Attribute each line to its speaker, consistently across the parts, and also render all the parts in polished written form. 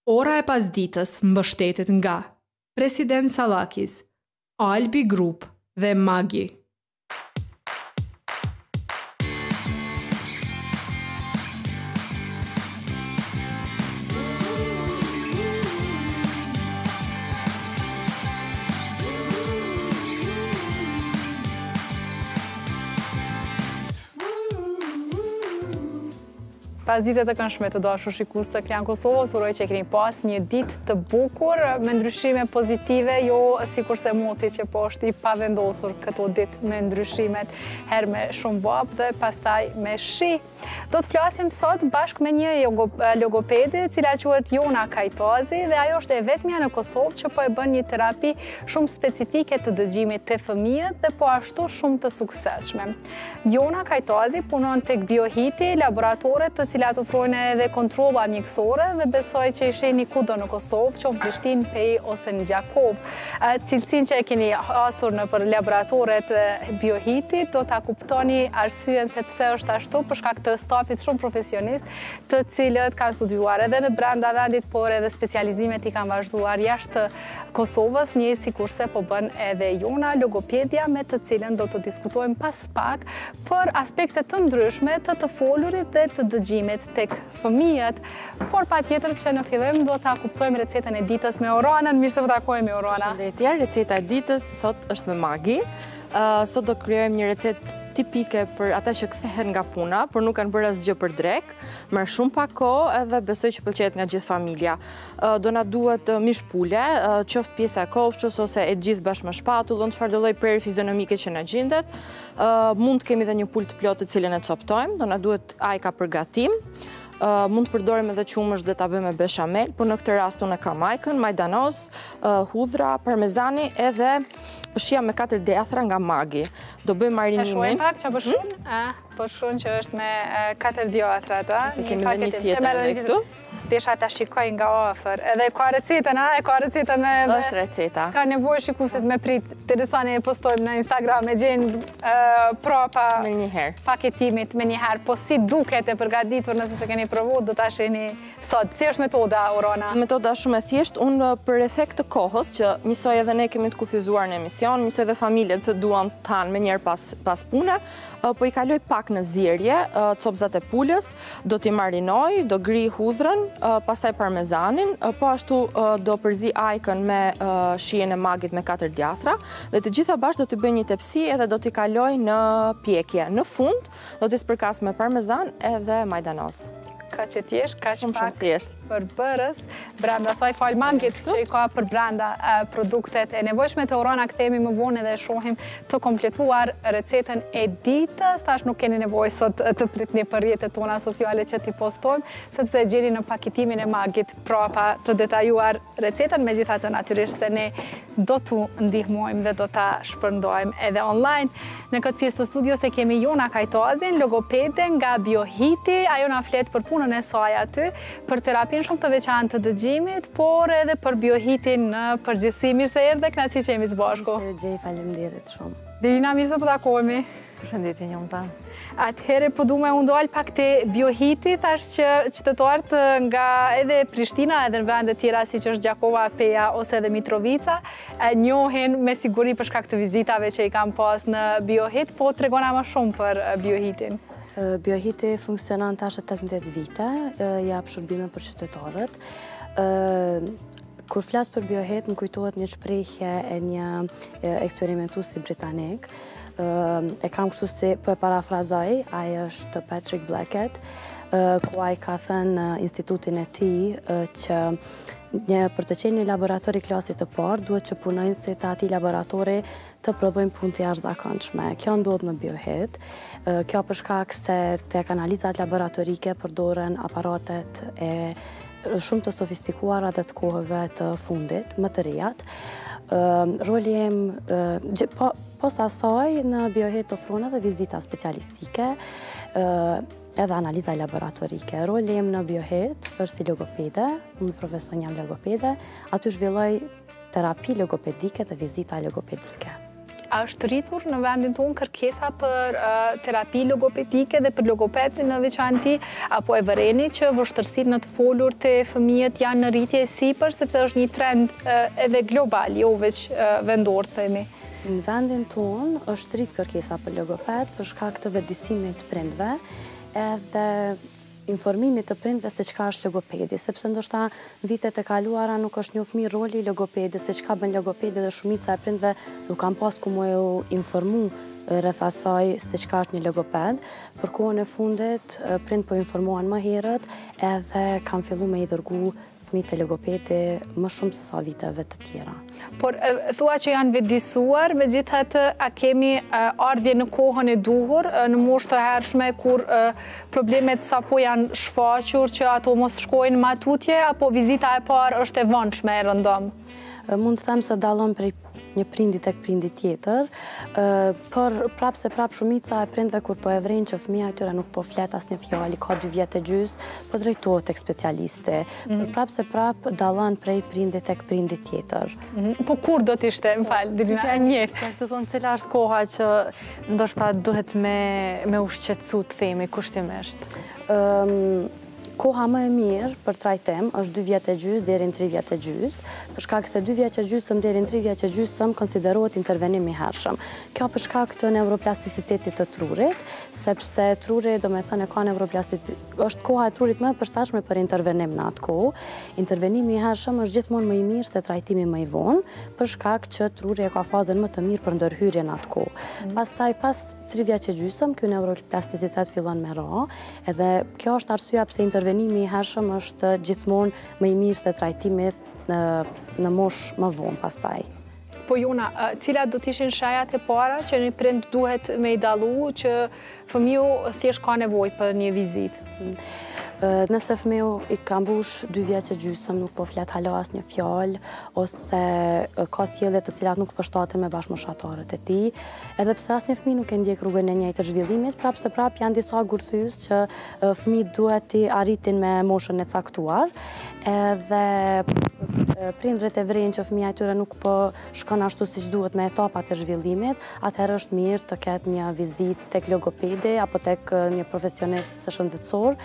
Speaker 1: Ora e pasdites mbështetet nga President Sallakis, Albi Group dhe Magi.
Speaker 2: Pasditet e këndshme të dashur shikues të Klan Kosovës, uroj që keni pas një ditë të bukur me ndryshime pozitive, jo sikurse moti që po është i pavendosur këto ditë me ndryshimet, herë me shumë vap dhe pastaj me shi. Do të flasim sot bashkë me një logopede, cila quhet Jona Kajtazi, dhe ajo është e vetmja në Kosovë që po e bën një terapi shumë specifike të dëgjimit te fëmijët dhe po ashtu shumë të suksesshme. Jona Kajtazi punon tek Biohiti, laboratorët të cilat ofrojnë edhe kontrolla mjekësore dhe besoj që i shihni kudo në Kosovë, qoftë në Prishtinë, Pej ose në Gjakov. Cilësinë që e keni hasur në për laboratoret Biohiti, do ta kuptoni arsyen se pse është ashtu, për shkak të stafit shumë profesionist, të cilët kanë studiuar edhe në brenda vendit, por edhe specializimet i kanë vazhduar jashtë Kosovës, njëjtë sikurse po bën edhe Jona, logopedia, me të cilën do të diskutojmë pas pak për aspekte të ndryshme të folurit dhe të dëgjimit tek fëmijët, por patjetër që në fillim do ta kuptojmë recetën e ditës me Oranën. Mirë se u takojmë me Orana.
Speaker 3: Përshëndetje, receta e ditës sot është me Magi. Sot do krijojmë një recetë tipike për ata që kthehen nga puna, por nuk kanë bërë asgjë për drek, merr shumë pak kohë edhe besoj që pëlqejet nga gjithë familja. Do na duhet mish pule, qoftë pjesa e kofshës ose e gjithë bashkë me shpatullën, çfarëdo lloj prerë fizionomike që na gjendet. Mund të kemi edhe një pulë të plotë të cilën e coptojmë, do na duhet ajka për gatim. Mund të përdorim edhe qumësh dhe ta bëjmë me beshamel, por në këtë rast unë kam ajkën, majdanoz, hudhra, parmezani edhe shija me 4 djathra nga Magi. Do bëjmë marinimin.
Speaker 2: E shohim pak çfarë bëshun? Po shkruan që është me 4 djatra ata.
Speaker 3: Se kemi edhe një tjetër edhe këtu.
Speaker 2: Desha ta shikoj nga afër. Edhe ka recetën, e ka recetën me...
Speaker 3: Është receta.
Speaker 2: Ska nevojë shikuesit me prit. Interesani e postojmë në Instagram, e gjenë prapa paketimit me njëherë. Po si duket e përgatitur, nëse se keni provu, do ta shihni sot. Si është metoda, Orana?
Speaker 3: Metoda shumë e thjeshtë. Unë për efekt të kohës, që njësoj edhe ne kemi të kufizuar në emision, njësoj edhe familjet se duan të hanë me njerë pas pune, po i kaloj pak në zjerje, copzat e pulës, do t'i marinoj, do gri hudhrën, pastaj parmezanin, po ashtu do përzi ajkën me shijen e Magit me 4 djathra, dhe të gjitha bashkë do t'i bëj një tepsi edhe do t'i kaloj në pjekje. Në fund, do t'i spërkas me parmezan edhe majdanoz.
Speaker 2: Ka që t'jesh, ka që pak
Speaker 3: thjesht
Speaker 2: për bërës, brenda saj fal Magit që i ka për brenda produktet e nevojshme të Orana. Kthehemi më vonë edhe shohim të kompletuar recetën e ditës. Tash nuk keni nevojë sot të pritni për rrjetet tona sociale që t'i postojmë, sepse gjeni në paketimin e Magit prapa të detajuar recetën, megjithatë natyrisht se ne do t'u ndihmojmë dhe do ta shpërndajmë edhe online. Në këtë pjesë të studios e kemi Jona Kajtazin, logopede nga Biohiti. Ajo na flet për punën e saj aty, për terapinë shumë të veçantë të dëgjimit, por edhe për Biohitin në përgjithësi. Mirë se erdhe, kënaqësi që jemi së bashku.
Speaker 4: Mirë se gjej, faleminderit shumë.
Speaker 2: Delina, mirë se po takohemi.
Speaker 3: Përshëndetje, Njomza.
Speaker 2: Atëherë po du me undal pak te Biohiti, thash që qytetarët nga edhe Prishtina, edhe në vendet tjera si që është Gjakova, Peja ose edhe Mitrovica, njohin me siguri për shkak të vizitave që i kam pas në Biohit, po tregona më shumë për Biohitin.
Speaker 4: Biohiti funksionon tash 18 vite, jap shërbime për qytetarët. Kur flas për Biohit, më kujtohet një shprehje e një eksperimentuesi britanik. E kam kështu si, po e parafrazoj, ai është Patrick Blackett, ku ai ka thënë në institutin e tij që për të qenë një laboratori klasit të parë, duhet që punojnë si të ati laboratori të prodhojnë punë të jashtëzakonshme. Kjo ndodh në Biohit. Kjo për shkak se tek analizat laboratorike përdoren aparatet e shumë të sofistikuara dhe të kohëve të fundit, më të rejat. Roli im, posa saj, në Biohit ofron edhe vizita specialistike, edhe analiza laboratorike. Roli im në Biohit është si logopede, unë profesor jam logopede, aty zhvilloj terapi logopedike dhe vizita logopedike.
Speaker 2: A është rritur në vendin tonë kërkesa për terapi logopedike dhe për logopedin në veçanti, apo e vëreni që vështërsitë në të folur të fëmijët janë në rritje sipër, sepse është një trend edhe global, jo veç vendor, themi?
Speaker 4: Në vendin tonë është rritë kërkesa për logoped për shkak të vetëdijsimit të prindve edhe informimit të prindve se çka është logopedi, sepse ndoshta vitet e kaluara nuk është njoh mirë roli i logopedit, se çka bën logopedi dhe shumica e prindve nuk kanë pas ku më informu rreth asaj se çka është një logoped. Për kohën e fundit prind po informohen më herët edhe kanë filluar me i dërgu fëmijët te logopedi më shumë se sa viteve të tjera.
Speaker 2: Por thua që janë vetëdijsuar, megjithatë a kemi ardhje në kohën e duhur, në moshë të hershme kur problemet sapo janë shfaqur që ato mos shkojnë më tutje, apo vizita e parë është e vonshme e rëndom?
Speaker 4: Mund të them se dallon prej një prindi tek prindi tjetër, por prapë shumica e prindve kur po e vren që fëmia e tyre nuk po flet asnjë fjalë, ka 2 vjet e gjys, po drejtohet tek specialiste. Prapë dallon prej prindit tek prindi tjetër.
Speaker 2: Po kur do t'ishte, më fal, Dilina, e njeh.
Speaker 3: Është të thonë cila është koha që ndoshta duhet me u shqetësu të themi kushtimisht.
Speaker 4: Koha më e mirë për trajtim është 2 vjet e gjys deri në 3 vjet e gjys, për shkak se 2 vjet e gjysmë deri në 3 vjet e gjysmë konsiderohet intervenim i hershëm. Kjo për shkak të neuroplasticitetit të trurit, sepse truri domethënë ka neuroplasticitet, është koha e trurit më e përshtatshme për intervenim në atë kohë. Intervenimi i hershëm është gjithmonë më i mirë se trajtimi më i vonë, për shkak që truri e ka fazën më të mirë për ndërhyrje në atë kohë. Pastaj pas 3 vjet e gjysmë ky neuroplasticitet fillon me ra, edhe kjo është arsyeja pse intervenimi i hershëm është gjithmonë më i mirë se trajtimi në moshë më vonë pastaj.
Speaker 2: Po Jona, cilat do t'ishin shajat e para që një prind duhet me i dallu që fëmiu thjesht ka nevojë për një vizitë?
Speaker 4: Nëse fëmiu i ka mbush 2 vjet e gjysmë, nuk po flet hala asnjë fjalë, ose ka sjellje të cilat nuk përshtaten me bashkëmoshatarët e tij, edhe pse asnjë fëmijë nuk e ndjek rrugën e njëjtë të zhvillimit, prapë janë disa gurthys që fëmijët duhet t'i arritin me moshën e caktuar, edhe prindërit e vrenë që fëmia e tyre nuk po shkon ashtu siç duhet me etapat e zhvillimit, atëherë është mirë të ketë një vizitë tek logopedi apo tek një profesionist shëndetësor,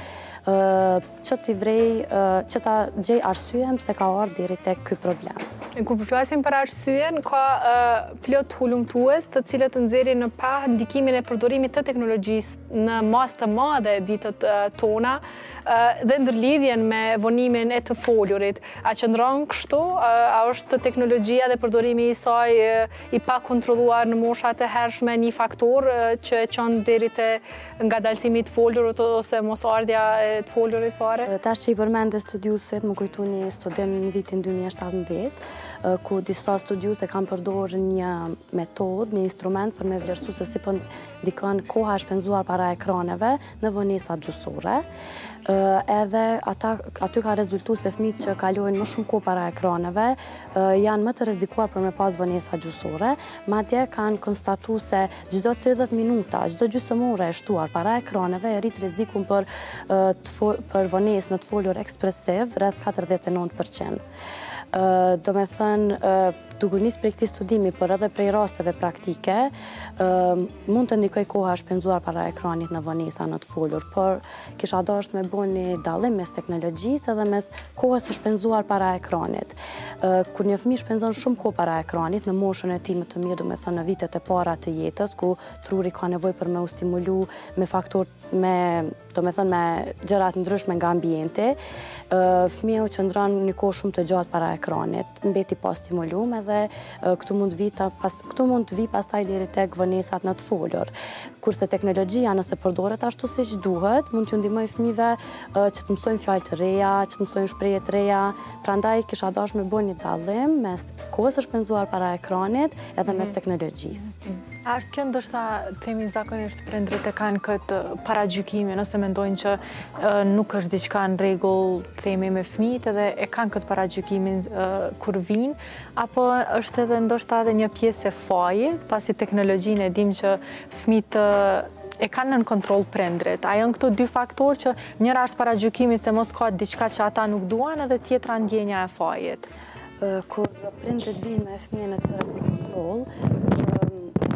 Speaker 4: që t'i vrej, që ta gjej arsyen pse ka ardhur deri tek ky problem.
Speaker 2: Kur përflasim për arsyen, ka plot hulumtues të cilët nxjerrin në pa ndikimin e përdorimit të teknologjisë në masë të madhe ditët tona dhe ndërlidhjen me vonimin e të folurit. A qëndron kështu? A është teknologjia dhe përdorimi i saj i pa kontrolluar në mosha të hershme një faktor që e çon deri te ngadalësimi i të folurit ose mosardhja e të folurit fare?
Speaker 4: Tash që i përmende studiusit, më kujtu një studim në vitin 2017, ku disa studiuse kanë përdorur një metodë, një instrument për me vlerësu se si po ndikon koha e shpenzuar para ekraneve në vonesat gjysore. Edhe aty ka rezultu se fëmijët që kalojnë më shumë kohë para ekraneve janë më të rrezikuar për me pas vonesa gjysore, madje kanë konstatuar se çdo 30 minuta, çdo gjysmëore e shtuar para ekraneve e rrit rrezikun për vonesë në të folur ekspresiv rreth 49%. Do me thënë, duke nisë prej këtij studimi, por edhe prej rasteve praktike, mund të ndikoj koha e shpenzuar para ekranit në vonesa në të folur, por kisha dashur me bën një dallim mes teknologjisë edhe mes kohës së shpenzuar para ekranit. Kur një fëmijë shpenzon shumë kohë para ekranit, në moshën e tij më të mirë, do me thënë në vitet e para të jetës, ku truri ka nevojë për me u stimulu me faktorë me gjërat ndryshme nga ambienti, fëmia u qëndron një kohë shumë të gjatë para ekranit, mbeti pa stimulum edhe këtu mund të vi pastaj deri tek vonesat në të folur. Kurse teknologjia nëse përdoret ashtu siç duhet, mund t'ju ndihmojë fëmijëve që të mësojnë fjalë të reja, që të mësojnë shprehje të reja. Prandaj kisha dashur me bën një dallim mes kohës së shpenzuar para ekranit edhe mes teknologjisë.
Speaker 3: A është kjo ndoshta themi zakonisht prindërit e kanë këtë paragjykimin ose mendojnë që nuk është diçka në rregull themi me fëmijët edhe e kanë këtë paragjykimin kur vinë, apo është edhe ndoshta edhe një pjesë e fajit, pasi teknologjinë e dim që fëmijët e kanë nën kontroll prindrit. A janë këto dy faktorë që njëra është paragjykimi se mos ka diçka që ata nuk duan edhe tjetra ndjenja e fajit?
Speaker 4: Kur prindrit vinë me fëmijën e tyre për kontroll,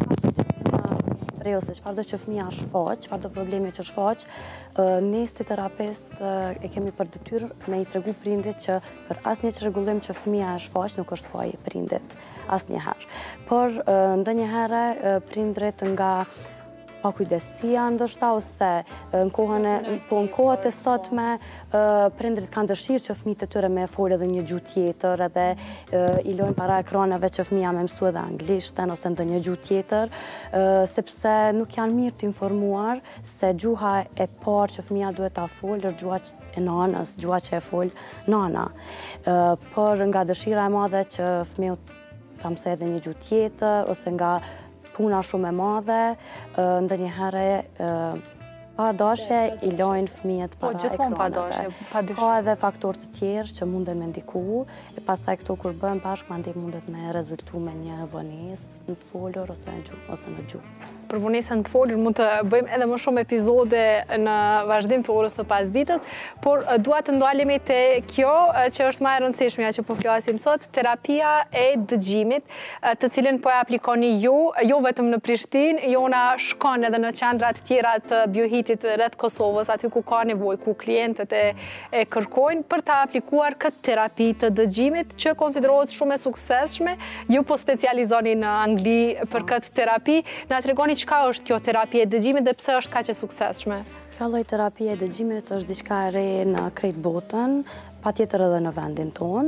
Speaker 4: shpreh ose çfarëdo që fëmia shfaq, çfarëdo problemi që shfaq, ne si terapist e kemi për detyrë me i tregu prindit që për asnjë çrregullim që fëmia e shfaq nuk është faji prindit asnjëherë. Por ndonjëherë prindrit nga pakujdesia ndoshta ose në kohët e sotme prindrit kanë dëshirë që fëmijët e tyre me folë edhe një gjuhë tjetër edhe i lojnë para ekraneve që fëmia me mësua edhe anglishten ose ndonjë gjuhë tjetër, sepse nuk janë mirë të informuar se gjuha e parë që fëmia duhet ta folë është gjuha e nanës, gjuha që e fol nana. Por nga dëshira e madhe që fëmiu ta mësojë edhe një gjuhë tjetër ose nga puna shumë e madhe, ndonjëherë pa dashje i lojnë fëmijët para ekraneve. Ka edhe faktorë të tjerë që mundën me ndiku, e pastaj këto kur bëhen bashkë, mandej mundet me rezultu me një vonesë në të folur ose në gjuhë.
Speaker 2: Për vonesën të folur mund të bëjmë edhe më shumë epizode në vazhdim të orës të pasditës, por dua të ndalemi te kjo që është më e rëndësishmja që po flasim sot, terapia e dëgjimit, të cilën po e aplikoni ju, jo vetëm në Prishtinë, jona shkon edhe në qendrat tjera të biohitit rreth Kosovës, aty ku ka nevojë, ku klientët e kërkojnë për të aplikuar këtë terapi të dëgjimit që konsiderohet shumë e suksesshme. Ju po specializoni në Angli për këtë terapi. Na tregoni çka është kjo terapi e dëgjimit dhe pse është kaq e suksesshme?
Speaker 4: Kjo lloj terapie e dëgjimit është diçka e re në krejt botën, patjetër edhe në vendin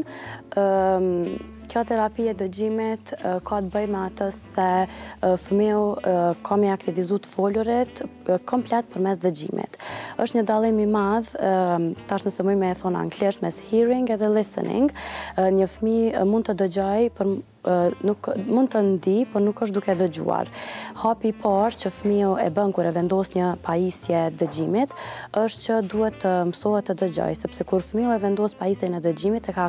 Speaker 4: tonë. Kjo terapi e dëgjimit ka të bëjë me atë se fëmiu ka me aktivizu të folurit komplet përmes dëgjimit. Është një dallim i madh, tash nëse më e thon anglisht, mes hearing edhe listening. Një fëmijë mund të dëgjojë nuk mund të ndi, por nuk është duke dëgjuar. Hapi i parë që fëmiu e bën kur e vendos një pajisje dëgjimit është që duhet të mësohet të dëgjojë, sepse kur fëmiu e vendos pajisjen e dëgjimit e ka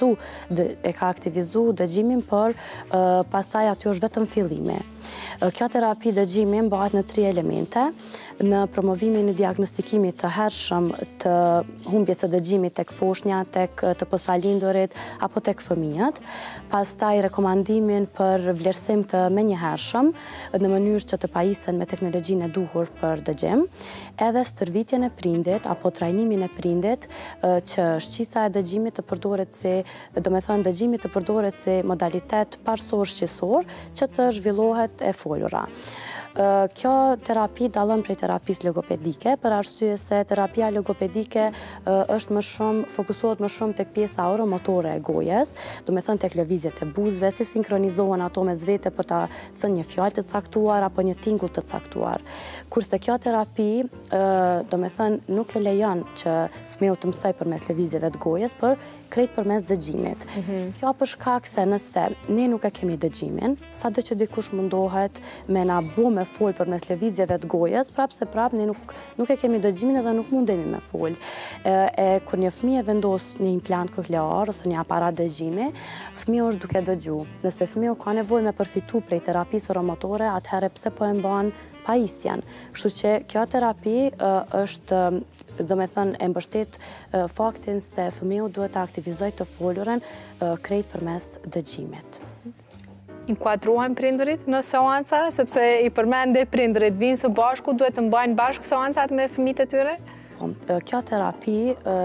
Speaker 4: aktivizu dëgjimin, por pastaj aty është vetëm fillimi. Kjo terapi dëgjimi mbahet në 3 elemente: në promovimin e diagnostikimit të hershëm të humbjes së dëgjimit tek foshnja, tek të posalindurit apo tek fëmijët, pastaj rekomandimin për vlerësim të menjëhershëm në mënyrë që të pajisen me teknologjinë e duhur për dëgjim, edhe stërvitjen e prindit apo trajnimin e prindit që shqisa e dëgjimit të përdoret si, domethënë dëgjimi të përdoret si modalitet parsor shqisor që të zhvillohet e folura. Kjo terapi dallon prej terapisë logopedike, për arsye se terapia logopedike është më shumë, fokusohet më shumë tek pjesa oromotore e gojës, do me thënë tek lëvizjet e buzëve, si sinkronizohen ato me zvete për ta thënë një fjalë të caktuar apo një tingull të caktuar. Kurse kjo terapi, do me thënë, nuk e lejon që fëmiu të mësoj përmes lëvizjeve të gojës, por krejt përmes dëgjimit. Kjo për shkak se nëse ne nuk e kemi dëgjimin, sado që dikush mundohet me na bo me fol përmes lëvizjeve të gojës, prapë se prapë ne nuk e kemi dëgjimin edhe nuk mundemi me fol. Kur një fëmijë vendos një implant koklear ose një aparat dëgjimi, fëmiu është duke dëgju. Nëse fëmiu ka nevojë me përfitu prej terapisë oromotore, atëherë pse po e mban pajisjen. Kështu që kjo terapi është, do me thënë, e mbështet faktin se fëmiu duhet të aktivizoj të foluren krejt përmes dëgjimit.
Speaker 2: Inkuadrohen prindërit në seanca, sepse i përmende prindërit vinë së bashku, duhet të mbajnë bashkë seancat me fëmijët e tyre?
Speaker 4: Kjo terapi,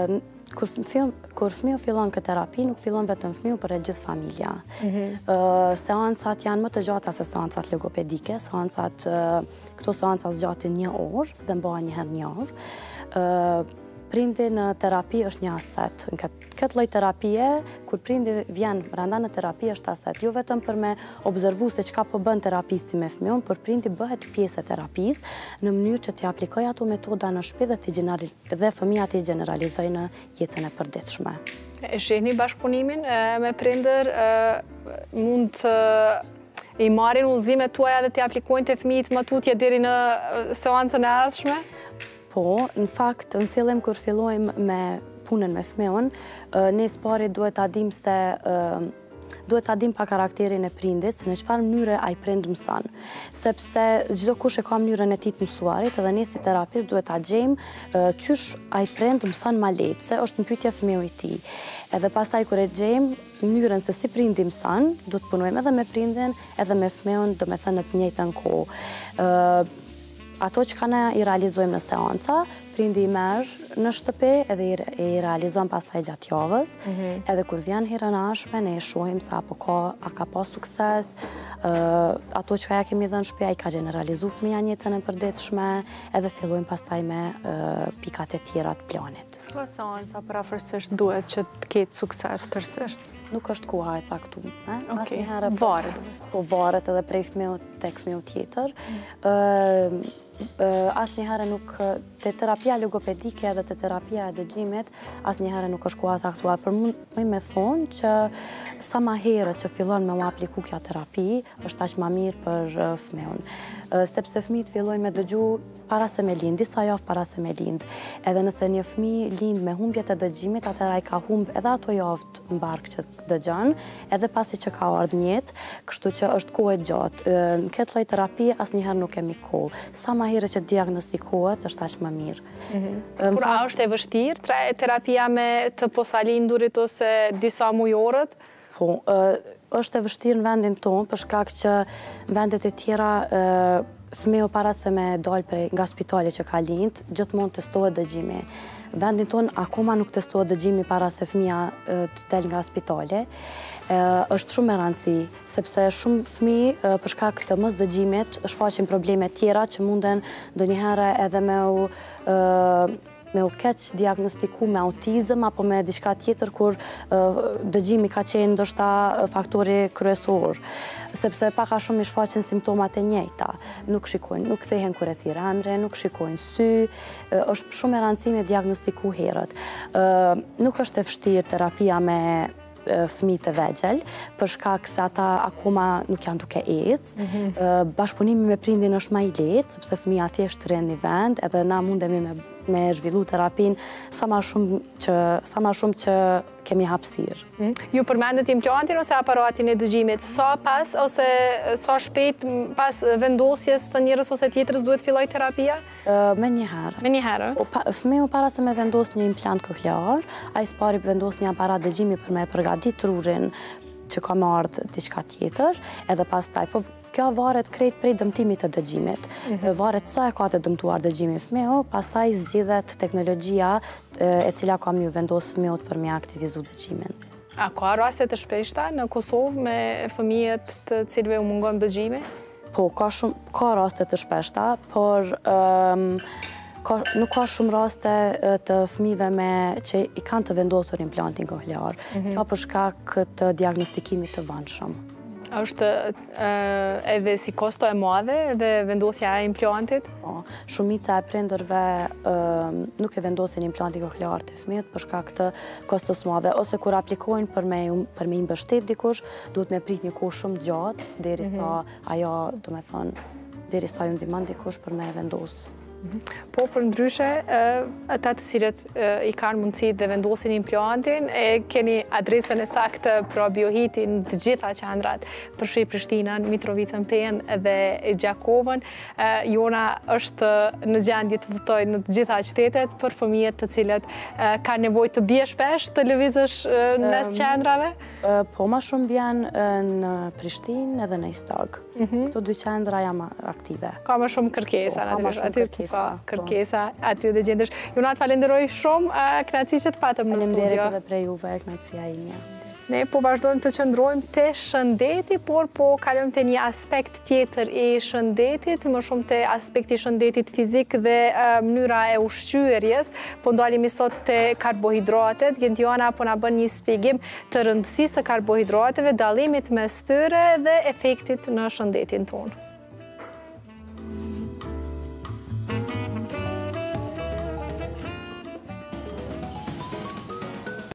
Speaker 4: kur fëmiu fillon këtë terapi, nuk fillon vetëm fëmiu, por e gjithë familja. Seancat janë më të gjata se seancat logopedike, këto seanca zgjatin 1 orë dhe mbahen një herë në javë. Prindi në terapi është një aset. Në këtë lloj terapie, kur prindi vjen brenda në terapi është aset, jo vetëm për me observu se çka po bën terapisti me fëmiun, por prindi bëhet pjesë e terapisë në mënyrë që t'i aplikojë ato metoda në shtëpi dhe fëmia t'i gjeneralizojë në jetën e përditshme.
Speaker 2: E shihni bashkëpunimin me prindër, mund të i marrin udhëzimet tuaja dhe t'i aplikojnë te fëmijët më tutje deri në seancën e ardhshme?
Speaker 4: Po, në fakt, në fillim kur fillojmë me punën me fëmiun, ne pari duhet ta dim se duhet ta dim pa karakterin e prindit, se në çfarë mënyre ai prind mëson. Sepse çdo kush e ka mënyrën e tij të mësuarit, edhe ne si terapist duhet ta gjejmë qysh ai prind mëson ma lehtë, se është në pyetje fëmiu i tij. Edhe pastaj kur e gjejmë mënyrën se si prindi mëson, duhet punojmë edhe me prindin, edhe me fëmiun, domethënë në të njëjtën kohë. Ato që na i realizojmë në seanca, prindi i merë në shtëpi edhe i realizojmë pastaj gjatë javës. Edhe kur vjen herën e ardhshme, ne e shohim se a ka pas sukses, ato që ja kemi dhënë në shtëpi, ai ka generalizuar fëmia në jetën e përditshme, edhe fillojmë pastaj me pikat e tjera të planit.
Speaker 3: Sa seanca parafërsisht duhet që të ketë sukses tërësisht?
Speaker 4: Nuk është koha e caktuar.
Speaker 3: Asnjëherë varet.
Speaker 4: Po varet edhe prej fëmiut tek fëmiu tjetër. Asnjëherë nuk te terapia logopedike edhe te terapia e dëgjimit asnjëherë nuk është koha e caktuar. Për mua më thonë që sa më herët që fillon me u apliku kjo terapi, është aq më mirë për fëmiun. Sepse fëmijët fillojnë me dëgju para se me lind, disa javë para se me lind. Edhe nëse një fëmijë lind me humbjet e dëgjimit, atëherë ai ka humb edhe ato javë mbark që dëgjon, edhe pasi që ka ardhur në jetë, kështu që është kohë e gjatë. Në këtë lloj terapie asnjëherë nuk kemi kohë. Sa më herët që diagnostikohet, është aq më mirë.
Speaker 2: Por a është e vështirë terapia me të posalindurit ose disa mujorët?
Speaker 4: Po, është e vështirë në vendin tonë, për shkak që në vendet e tjera fëmiu para se me dalë nga spitali që ka lind, gjithmonë testohet dëgjimi. Vendin tonë akoma nuk testohet dëgjimi para se fëmia të del nga spitali. Është shumë e rëndësi, sepse shumë fëmijë për shkak të mos dëgjimit shfaqin probleme tjera që munden ndonjëherë edhe me u keq diagnostiku me autizëm apo me diçka tjetër kur dëgjimi ka qenë ndoshta faktori kryesor, sepse pak a shumë i shfaqin simptomat e njëjta. Nuk shikojnë, nuk kthehen kur e thirr emrin, nuk shikojnë sy, është shumë e rëndësishme me diagnostiku herët. Nuk është e vështirë terapia me fëmijë të vegjël, për shkak se ata akoma nuk janë duke ecë. Bashkëpunimi me prindin është më i lehtë, sepse fëmia thjesht rrin në vend, edhe na mundemi me zhvillu terapin sa ma shumë që kemi hapësirë.
Speaker 2: Ju përmendet implantin ose aparatin e dëgjimit, sa pas ose sa shpejt pas vendosjes të njërës ose tjetërës duhet filloj terapia?
Speaker 4: Me njëherë.
Speaker 2: Me njëherë?
Speaker 4: Fëmiu para se me vendos një implant koklear, ai s'pari vendos një aparat dëgjimi për me përgadit trurin që ka marrë diçka tjetër, edhe pastaj, po kjo varet krejt prej dëmtimit të dëgjimit. Varet sa e ka të dëmtuar dëgjimi fëmiu, pastaj zgjidhet teknologjia e cila ka më vendos fëmiut për me aktivizu dëgjimin.
Speaker 2: A ka raste të shpeshta në Kosovë me fëmijët të cilëve u mungon dëgjimi?
Speaker 4: Po, ka raste të shpeshta, por nuk ka shumë raste të fëmijëve që i kanë të vendosur implantin koklear. Kjo për shkak të diagnostikimit të vonshëm.
Speaker 2: Është edhe si kosto e madhe dhe vendosja e implantit?
Speaker 4: Po, shumica e prindërve nuk e vendosin implantin koklear të fëmijët për shkak të kostos madhe, ose kur aplikojnë për me i mbështet dikush, duhet me prit një kohë shumë gjatë derisa ajo, domethënë, derisa ju ndihmon dikush për me vendos.
Speaker 2: Po, për ndryshe, ata të cilët i kanë mundësi dhe vendosin implantin, keni adresën e saktë për Biohitin të gjitha qendrat, përfshi Prishtinën, Mitrovicën, Penë dhe Gjakovën. Jona është në gjendje të vëtoj në të gjitha qytetet për fëmijët të cilët kanë nevojë të bie shpesh të lëvizësh mes qendrave?
Speaker 4: Po, ma shumë bjen në Prishtinë edhe në Istog. Këto dy qendra jam aktive.
Speaker 2: Ka më shumë kërkesa.
Speaker 4: Ka më shumë kërkesa.
Speaker 2: Kërkesa aty dhe gjendesh. Jona, të falenderoj shumë, kënaqësi që të patëm në studio.
Speaker 4: Faleminderit edhe prej juve, kënaqësia ime.
Speaker 2: Ne po vazhdojmë të qëndrojmë te shëndeti, por po kalojmë te një aspekt tjetër i shëndetit, më shumë te aspekti i shëndetit fizik dhe mënyra e ushqyerjes. Po ndalemi sot te karbohidratet. Gjentiana po na bën një shpjegim të rëndësisë së karbohidrateve, dallimit mes tyre dhe efektit në shëndetin tonë.